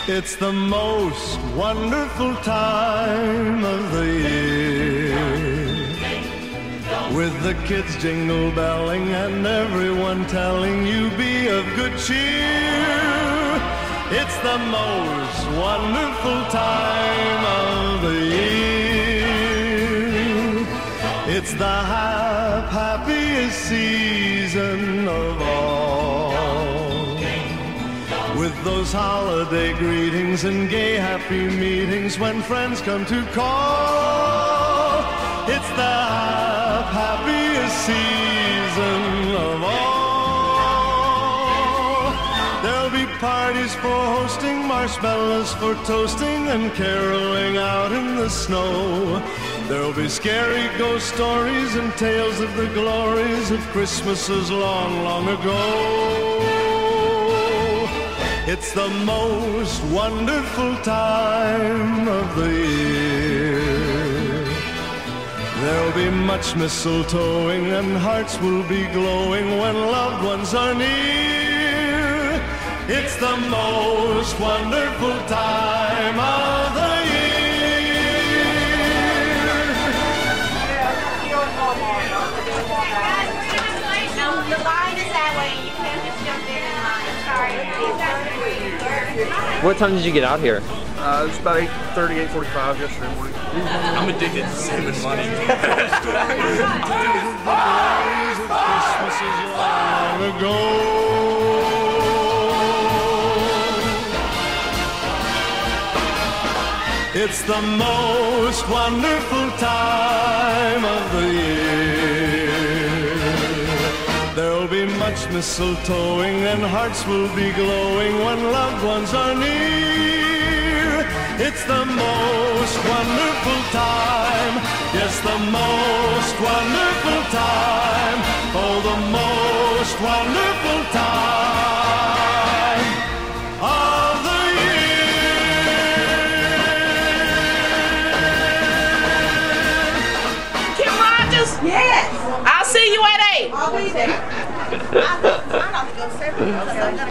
It's the most wonderful time of the year, with the kids jingle belling and everyone telling you be of good cheer. It's the most wonderful time of the year. It's the happiest season of all, with those holiday greetings and gay happy meetings when friends come to call. It's the happiest season of all. There'll be parties for hosting, marshmallows for toasting, and caroling out in the snow. There'll be scary ghost stories and tales of the glories of Christmases long, long ago. It's the most wonderful time of the year. There'll be much mistletoeing and hearts will be glowing when loved ones are near. It's the most wonderful time of the year. No, the line is that way. You can't just jump in and line. Sorry. What time did you get out here? It's about 8:30, 8:45 yesterday morning. I'm addicted to saving money. It's the most wonderful time of the year. There'll be much mistletoeing and hearts will be glowing when loved ones are near. It's the most wonderful time, yes, the most wonderful time, oh, the most wonderful time of the year. Kim Rogers? Yes. I'll see you at 8. I'll be there. I'm not going to go 7.